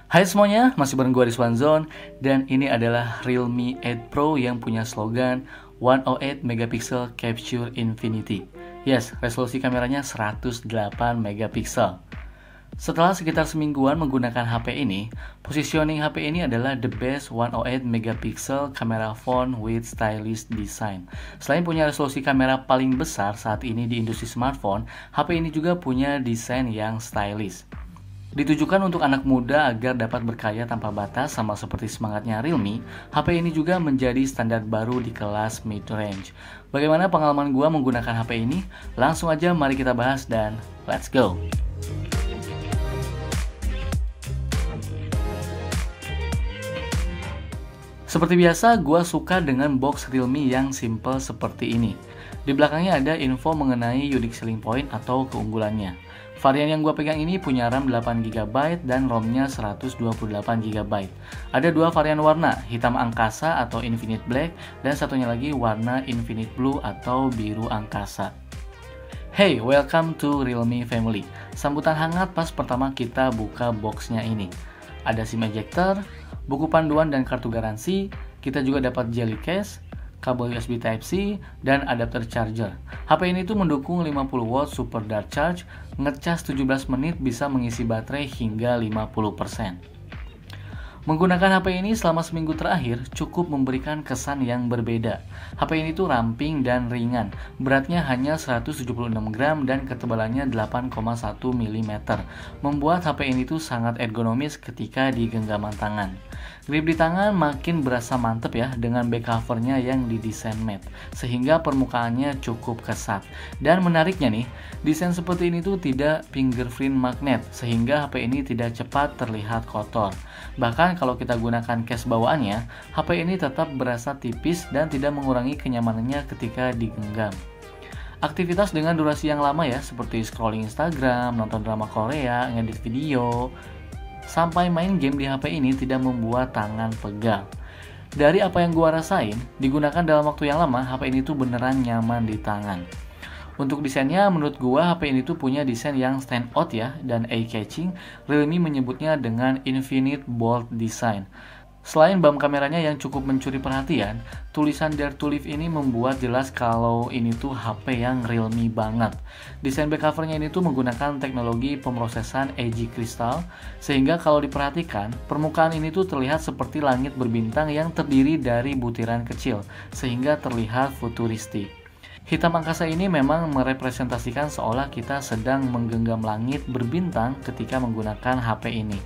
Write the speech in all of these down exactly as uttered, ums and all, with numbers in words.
Hai semuanya, masih bareng gue Rizwan Zone. Dan ini adalah Realme eight Pro yang punya slogan one oh eight megapixel Capture Infinity. Yes, resolusi kameranya seratus delapan megapiksel. Setelah sekitar semingguan menggunakan H P ini, positioning H P ini adalah the best one oh eight megapixel camera phone with stylish design. Selain punya resolusi kamera paling besar saat ini di industri smartphone, H P ini juga punya desain yang stylish. Ditujukan untuk anak muda agar dapat berkarya tanpa batas sama seperti semangatnya Realme, H P ini juga menjadi standar baru di kelas mid-range. Bagaimana pengalaman gua menggunakan H P ini? Langsung aja mari kita bahas dan let's go! Seperti biasa, gua suka dengan box Realme yang simple seperti ini. Di belakangnya ada info mengenai unique selling point atau keunggulannya. Varian yang gua pegang ini punya RAM delapan giga byte dan ROM-nya seratus dua puluh delapan giga byte. Ada dua varian warna, hitam angkasa atau infinite black, dan satunya lagi warna infinite blue atau biru angkasa. Hey, welcome to Realme family. Sambutan hangat pas pertama kita buka boxnya ini. Ada SIM ejector, buku panduan dan kartu garansi, kita juga dapat jelly case, kabel U S B Type-C, dan adapter charger. H P ini tuh mendukung lima puluh watt super dart charge, ngecas tujuh belas menit bisa mengisi baterai hingga lima puluh persen. Menggunakan H P ini selama seminggu terakhir cukup memberikan kesan yang berbeda. H P ini tuh ramping dan ringan, beratnya hanya seratus tujuh puluh enam gram dan ketebalannya delapan koma satu milimeter. Membuat H P ini tuh sangat ergonomis ketika di genggaman tangan. Grip di tangan makin berasa mantep ya dengan back covernya yang didesain matte, sehingga permukaannya cukup kesat. Dan menariknya nih, desain seperti ini tuh tidak fingerprint magnet, sehingga H P ini tidak cepat terlihat kotor. Bahkan kalau kita gunakan case bawaannya, H P ini tetap berasa tipis dan tidak mengurangi kenyamanannya ketika digenggam. Aktivitas dengan durasi yang lama ya, seperti scrolling Instagram, nonton drama Korea, ngedit video, sampai main game di H P ini tidak membuat tangan pegal. Dari apa yang gua rasain, digunakan dalam waktu yang lama, H P ini tuh beneran nyaman di tangan. Untuk desainnya, menurut gua H P ini tuh punya desain yang stand out ya, dan eye-catching. Realme menyebutnya dengan Infinite Bold Design. Selain bump kameranya yang cukup mencuri perhatian, tulisan Dare to Live ini membuat jelas kalau ini tuh H P yang Realme banget. Desain back covernya ini tuh menggunakan teknologi pemrosesan Edge Crystal, sehingga kalau diperhatikan, permukaan ini tuh terlihat seperti langit berbintang yang terdiri dari butiran kecil, sehingga terlihat futuristik. Hitam angkasa ini memang merepresentasikan seolah kita sedang menggenggam langit berbintang ketika menggunakan H P ini.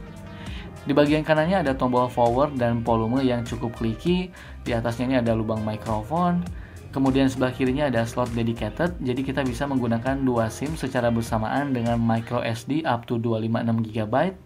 Di bagian kanannya ada tombol forward dan volume yang cukup clicky. Di atasnya ini ada lubang mikrofon. Kemudian sebelah kirinya ada slot dedicated, jadi kita bisa menggunakan dua SIM secara bersamaan dengan micro S D up to dua ratus lima puluh enam giga byte.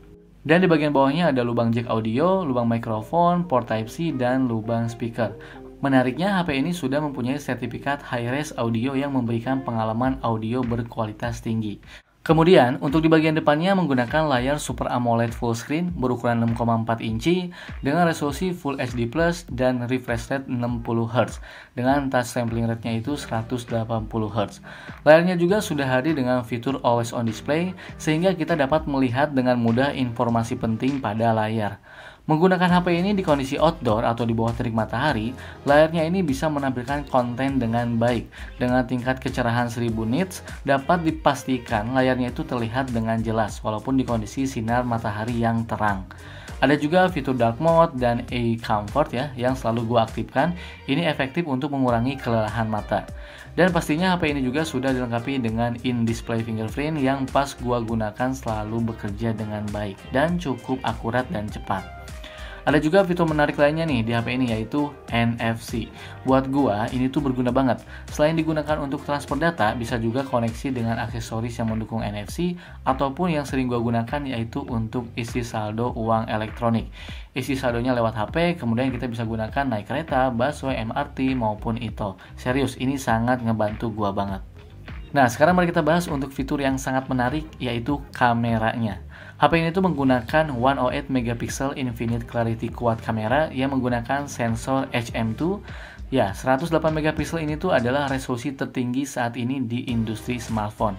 Dan di bagian bawahnya ada lubang jack audio, lubang mikrofon, port Type-C, dan lubang speaker. Menariknya, H P ini sudah mempunyai sertifikat high-res audio yang memberikan pengalaman audio berkualitas tinggi. Kemudian, untuk di bagian depannya menggunakan layar Super AMOLED full screen berukuran enam koma empat inci dengan resolusi Full H D plus dan refresh rate enam puluh hertz dengan touch sampling rate-nya itu seratus delapan puluh hertz. Layarnya juga sudah hadir dengan fitur Always On Display sehingga kita dapat melihat dengan mudah informasi penting pada layar. Menggunakan H P ini di kondisi outdoor atau di bawah terik matahari, layarnya ini bisa menampilkan konten dengan baik. Dengan tingkat kecerahan seribu nits, dapat dipastikan layarnya itu terlihat dengan jelas walaupun di kondisi sinar matahari yang terang. Ada juga fitur dark mode dan eye comfort ya yang selalu gua aktifkan. Ini efektif untuk mengurangi kelelahan mata. Dan pastinya H P ini juga sudah dilengkapi dengan in-display fingerprint yang pas gua gunakan selalu bekerja dengan baik dan cukup akurat dan cepat. Ada juga fitur menarik lainnya nih di H P ini yaitu N F C. Buat gua ini tuh berguna banget. Selain digunakan untuk transfer data, bisa juga koneksi dengan aksesoris yang mendukung N F C ataupun yang sering gua gunakan yaitu untuk isi saldo uang elektronik. Isi saldonya lewat H P, kemudian kita bisa gunakan naik kereta, busway, M R T maupun I T O. Serius, ini sangat ngebantu gua banget. Nah, sekarang mari kita bahas untuk fitur yang sangat menarik yaitu kameranya. H P ini tuh menggunakan one oh eight megapixel Infinite Clarity Quad kamera yang menggunakan sensor H M dua. Ya, seratus delapan megapiksel ini tuh adalah resolusi tertinggi saat ini di industri smartphone.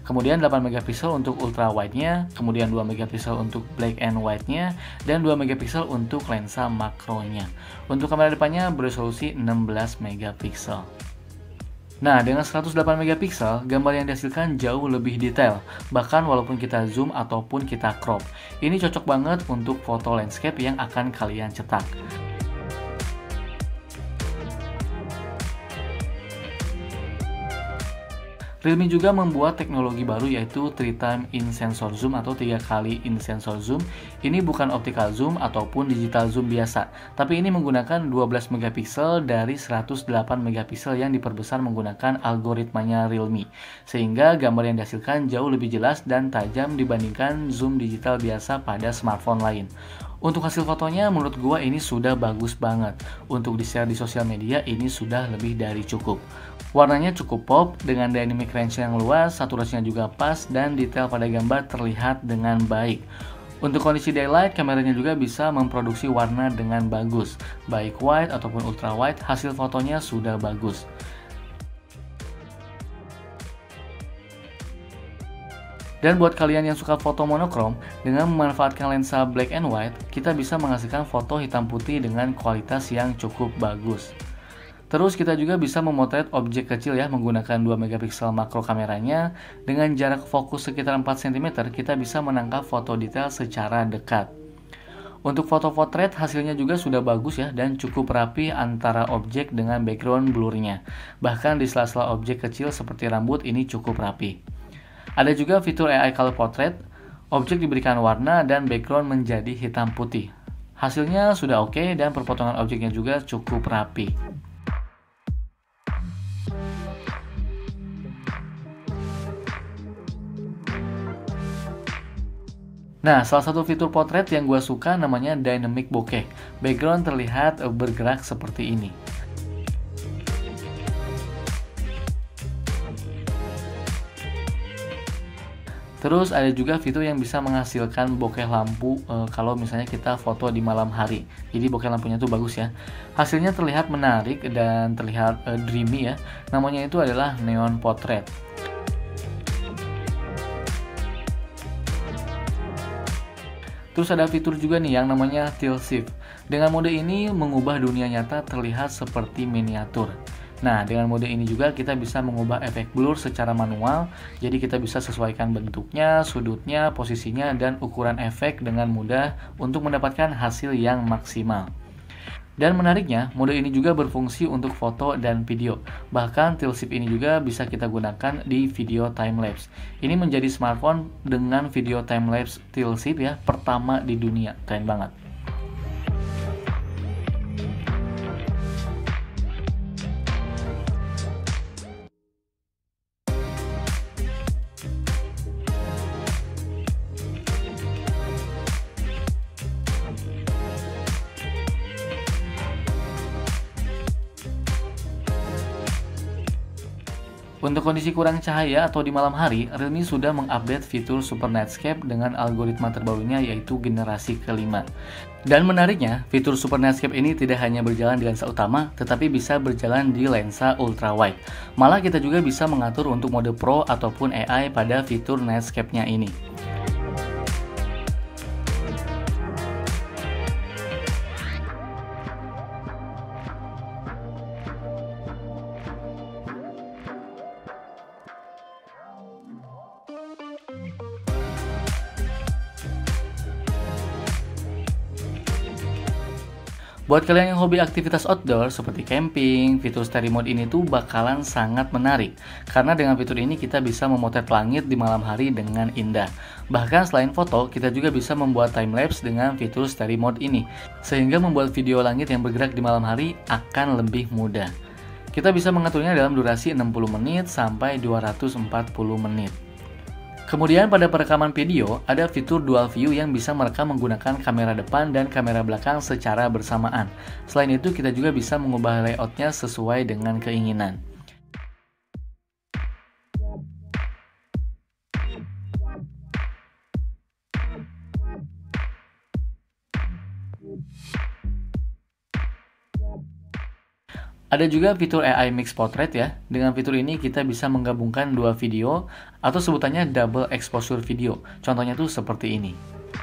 Kemudian delapan megapiksel untuk ultra wide-nya, kemudian dua megapiksel untuk black and white-nya, dan dua megapiksel untuk lensa makronya. Untuk kamera depannya beresolusi enam belas megapiksel. Nah, dengan seratus delapan megapiksel, gambar yang dihasilkan jauh lebih detail, bahkan walaupun kita zoom ataupun kita crop. Ini cocok banget untuk foto landscape yang akan kalian cetak. Realme juga membuat teknologi baru yaitu three time in sensor zoom atau tiga kali in sensor zoom. Ini bukan optical zoom ataupun digital zoom biasa, tapi ini menggunakan dua belas megapiksel dari seratus delapan megapiksel yang diperbesar menggunakan algoritmanya Realme. Sehingga gambar yang dihasilkan jauh lebih jelas dan tajam dibandingkan zoom digital biasa pada smartphone lain. Untuk hasil fotonya menurut gua ini sudah bagus banget. Untuk di-share di sosial media ini sudah lebih dari cukup. Warnanya cukup pop dengan dynamic range yang luas, saturasinya juga pas dan detail pada gambar terlihat dengan baik. Untuk kondisi daylight, kameranya juga bisa memproduksi warna dengan bagus. Baik wide ataupun ultra wide, hasil fotonya sudah bagus. Dan buat kalian yang suka foto monokrom, dengan memanfaatkan lensa black and white, kita bisa menghasilkan foto hitam putih dengan kualitas yang cukup bagus. Terus kita juga bisa memotret objek kecil ya menggunakan dua megapiksel makro kameranya. Dengan jarak fokus sekitar empat sentimeter, kita bisa menangkap foto detail secara dekat. Untuk foto potret hasilnya juga sudah bagus ya dan cukup rapi antara objek dengan background blurnya. Bahkan di sela-sela objek kecil seperti rambut ini cukup rapi. Ada juga fitur A I Color Portrait, objek diberikan warna dan background menjadi hitam putih. Hasilnya sudah oke dan perpotongan objeknya juga cukup rapi. Nah, salah satu fitur potret yang gue suka namanya Dynamic Bokeh. Background terlihat bergerak seperti ini. Terus ada juga fitur yang bisa menghasilkan bokeh lampu e, kalau misalnya kita foto di malam hari. Jadi bokeh lampunya tuh bagus ya. Hasilnya terlihat menarik dan terlihat e, dreamy ya. Namanya itu adalah Neon Portrait. Terus ada fitur juga nih yang namanya Tilt Shift. Dengan mode ini mengubah dunia nyata terlihat seperti miniatur. Nah, dengan mode ini juga kita bisa mengubah efek blur secara manual. Jadi kita bisa sesuaikan bentuknya, sudutnya, posisinya, dan ukuran efek dengan mudah untuk mendapatkan hasil yang maksimal. Dan menariknya, mode ini juga berfungsi untuk foto dan video. Bahkan tilt shift ini juga bisa kita gunakan di video timelapse. Ini menjadi smartphone dengan video timelapse tilt shift ya, pertama di dunia. Keren banget. Untuk kondisi kurang cahaya atau di malam hari, Realme sudah mengupdate fitur Super Nightscape dengan algoritma terbarunya yaitu generasi kelima. Dan menariknya, fitur Super Nightscape ini tidak hanya berjalan di lensa utama, tetapi bisa berjalan di lensa ultra wide. Malah kita juga bisa mengatur untuk mode Pro ataupun A I pada fitur Nightscape-nya ini. Buat kalian yang hobi aktivitas outdoor seperti camping, fitur Starry Mode ini tuh bakalan sangat menarik. Karena dengan fitur ini kita bisa memotret langit di malam hari dengan indah. Bahkan selain foto, kita juga bisa membuat timelapse dengan fitur Starry Mode ini. Sehingga membuat video langit yang bergerak di malam hari akan lebih mudah. Kita bisa mengaturnya dalam durasi enam puluh menit sampai dua ratus empat puluh menit. Kemudian pada perekaman video, ada fitur dual view yang bisa merekam menggunakan kamera depan dan kamera belakang secara bersamaan. Selain itu, kita juga bisa mengubah layoutnya sesuai dengan keinginan. Ada juga fitur A I Mix Portrait ya. Dengan fitur ini kita bisa menggabungkan dua video atau sebutannya double exposure video. Contohnya tuh seperti ini.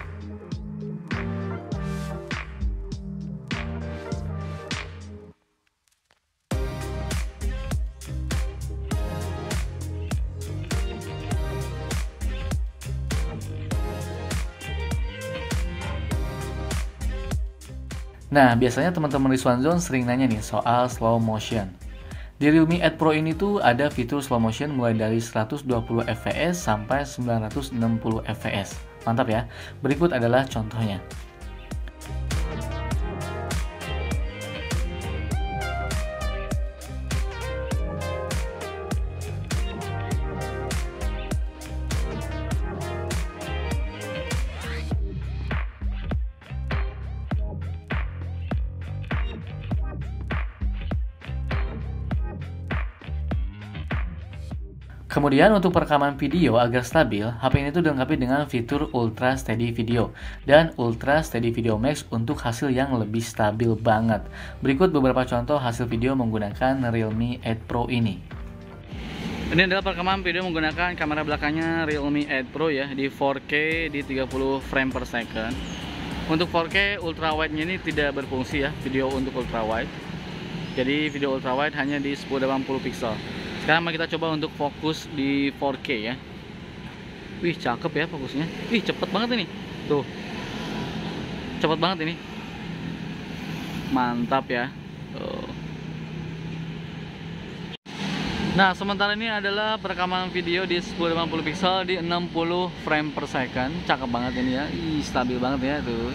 Nah, biasanya teman-teman di Swanzone sering nanya nih soal slow motion. Di Realme Eight Pro ini tuh ada fitur slow motion mulai dari seratus dua puluh F P S sampai sembilan ratus enam puluh F P S. Mantap ya. Berikut adalah contohnya. Kemudian untuk perekaman video agar stabil, H P ini tuh dilengkapi dengan fitur Ultra Steady Video dan Ultra Steady Video Max untuk hasil yang lebih stabil banget. Berikut beberapa contoh hasil video menggunakan Realme Eight Pro ini. Ini adalah perekaman video menggunakan kamera belakangnya Realme Eight Pro ya, di four K di tiga puluh frame per second. Untuk four K ultra wide-nya ini tidak berfungsi ya, video untuk ultra wide. Jadi video ultra wide hanya di sepuluh delapan puluh pixel. Sekarang mari kita coba untuk fokus di four K ya. Wih, cakep ya fokusnya. Wih, cepet banget ini. Tuh. Cepet banget ini. Mantap ya. Tuh. Nah, sementara ini adalah perekaman video di sepuluh delapan puluh pixel di enam puluh frame per second. Cakep banget ini ya. Ih, stabil banget ya tuh.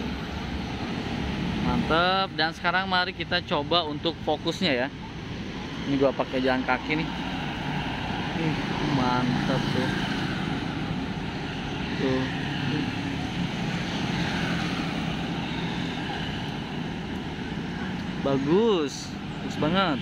Mantap. Dan sekarang mari kita coba untuk fokusnya ya. Ini gua pakai jalan kaki nih. Uh, mantap tuh. Tuh. Bagus. Bagus banget.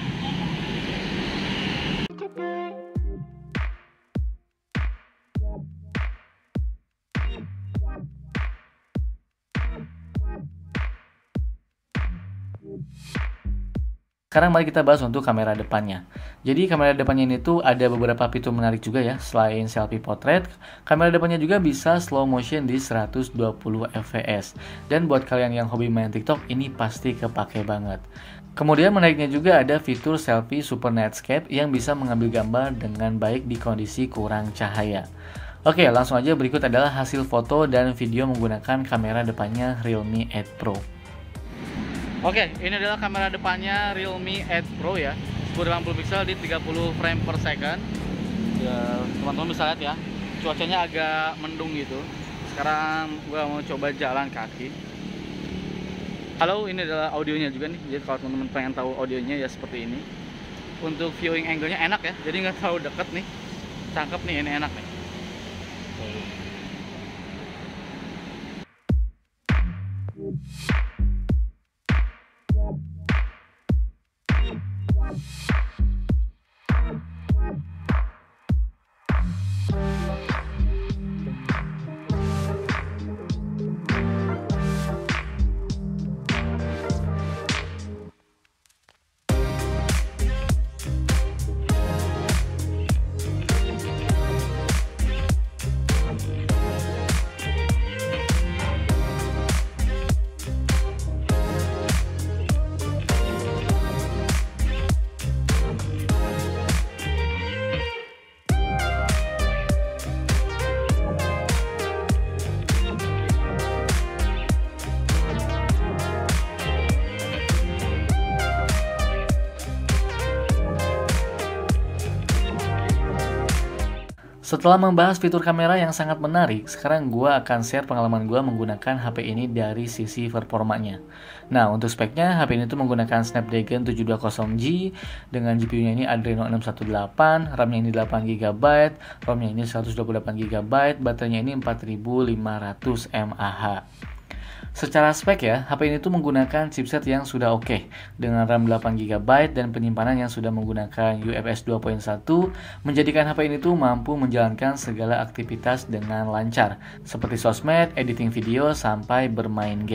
Sekarang mari kita bahas untuk kamera depannya. Jadi kamera depannya ini tuh ada beberapa fitur menarik juga ya. Selain selfie portrait, kamera depannya juga bisa slow motion di seratus dua puluh F P S. Dan buat kalian yang hobi main TikTok, ini pasti kepake banget. Kemudian menariknya juga ada fitur selfie super nightscape yang bisa mengambil gambar dengan baik di kondisi kurang cahaya. Oke, langsung aja berikut adalah hasil foto dan video menggunakan kamera depannya Realme Eight Pro. Oke, ini adalah kamera depannya Realme Eight Pro ya, sepuluh delapan puluh pixel di tiga puluh frame per second. Ya, teman-teman bisa lihat ya, cuacanya agak mendung gitu. Sekarang gua mau coba jalan kaki. Halo, ini adalah audionya juga nih. Jadi kalau teman-teman pengen tahu audionya ya seperti ini. Untuk viewing angle-nya enak ya, jadi nggak terlalu deket nih. Cakep nih, ini enak nih. Setelah membahas fitur kamera yang sangat menarik, sekarang gue akan share pengalaman gue menggunakan H P ini dari sisi performanya. Nah, untuk speknya, H P ini tuh menggunakan Snapdragon tujuh dua nol G, dengan G P U-nya ini Adreno enam satu delapan, RAM-nya ini delapan giga byte, ROM-nya ini seratus dua puluh delapan giga byte, baterainya ini empat ribu lima ratus mAh. Secara spek ya, H P ini tuh menggunakan chipset yang sudah oke okay, dengan RAM delapan giga byte dan penyimpanan yang sudah menggunakan U F S dua titik satu, menjadikan H P ini tuh mampu menjalankan segala aktivitas dengan lancar, seperti sosmed, editing video, sampai bermain game.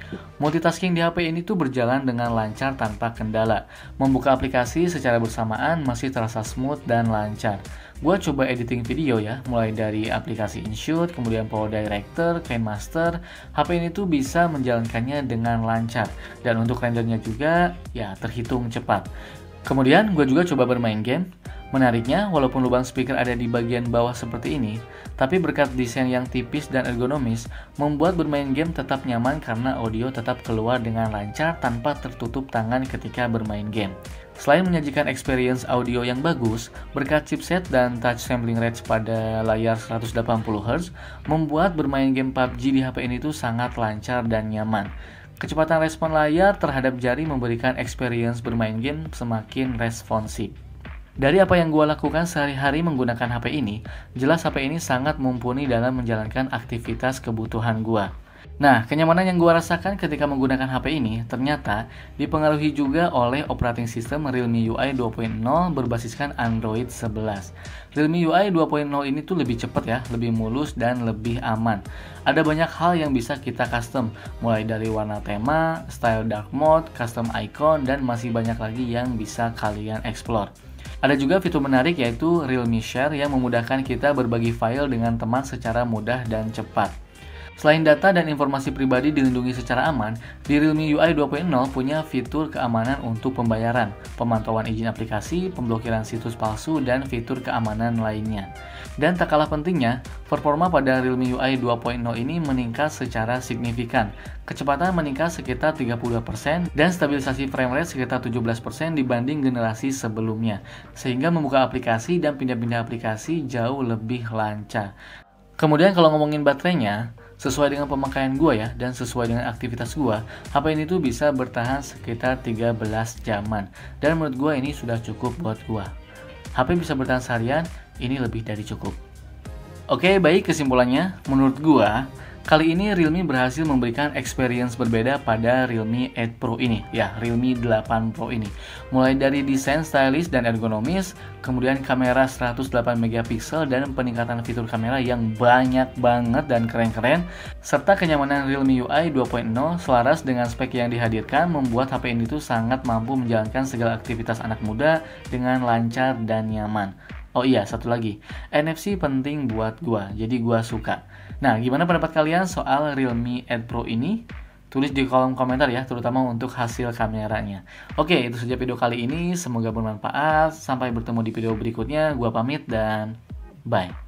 Multitasking di H P ini tuh berjalan dengan lancar tanpa kendala. Membuka aplikasi secara bersamaan masih terasa smooth dan lancar. Gua coba editing video ya, mulai dari aplikasi InShoot, kemudian Power Director, KineMaster. H P ini tuh bisa menjalankannya dengan lancar. Dan untuk rendernya juga, ya terhitung cepat. Kemudian gue juga coba bermain game. Menariknya, walaupun lubang speaker ada di bagian bawah seperti ini, tapi berkat desain yang tipis dan ergonomis, membuat bermain game tetap nyaman karena audio tetap keluar dengan lancar tanpa tertutup tangan ketika bermain game. Selain menyajikan experience audio yang bagus, berkat chipset dan touch sampling rate pada layar seratus delapan puluh hertz, membuat bermain game P U B G di H P ini tuh sangat lancar dan nyaman. Kecepatan respon layar terhadap jari memberikan experience bermain game semakin responsif. Dari apa yang gue lakukan sehari-hari menggunakan H P ini, jelas H P ini sangat mumpuni dalam menjalankan aktivitas kebutuhan gue. Nah, kenyamanan yang gue rasakan ketika menggunakan H P ini ternyata dipengaruhi juga oleh operating system Realme U I dua titik nol berbasiskan Android sebelas. Realme U I dua titik nol ini tuh lebih cepat ya, lebih mulus dan lebih aman. Ada banyak hal yang bisa kita custom, mulai dari warna tema, style dark mode, custom icon, dan masih banyak lagi yang bisa kalian explore. Ada juga fitur menarik yaitu Realme Share yang memudahkan kita berbagi file dengan teman secara mudah dan cepat. Selain data dan informasi pribadi dilindungi secara aman, di Realme U I dua titik nol punya fitur keamanan untuk pembayaran, pemantauan izin aplikasi, pemblokiran situs palsu, dan fitur keamanan lainnya. Dan tak kalah pentingnya, performa pada Realme U I dua titik nol ini meningkat secara signifikan. Kecepatan meningkat sekitar tiga puluh dua persen dan stabilisasi frame rate sekitar tujuh belas persen dibanding generasi sebelumnya, sehingga membuka aplikasi dan pindah-pindah aplikasi jauh lebih lancar. Kemudian kalau ngomongin baterainya, sesuai dengan pemakaian gue ya, dan sesuai dengan aktivitas gue, H P ini tuh bisa bertahan sekitar tiga belas jaman. Dan menurut gue ini sudah cukup buat gue. H P bisa bertahan seharian, ini lebih dari cukup. Oke, baik kesimpulannya, menurut gue, kali ini Realme berhasil memberikan experience berbeda pada Realme delapan Pro ini, ya Realme delapan Pro ini. Mulai dari desain stylish dan ergonomis, kemudian kamera seratus delapan megapiksel dan peningkatan fitur kamera yang banyak banget dan keren-keren, serta kenyamanan Realme U I dua titik nol selaras dengan spek yang dihadirkan membuat H P ini tuh sangat mampu menjalankan segala aktivitas anak muda dengan lancar dan nyaman. Oh iya, satu lagi, N F C penting buat gua, jadi gua suka. Nah, gimana pendapat kalian soal Realme delapan Pro ini? Tulis di kolom komentar ya, terutama untuk hasil kameranya. Oke, itu saja video kali ini, semoga bermanfaat. Sampai bertemu di video berikutnya, gua pamit dan bye.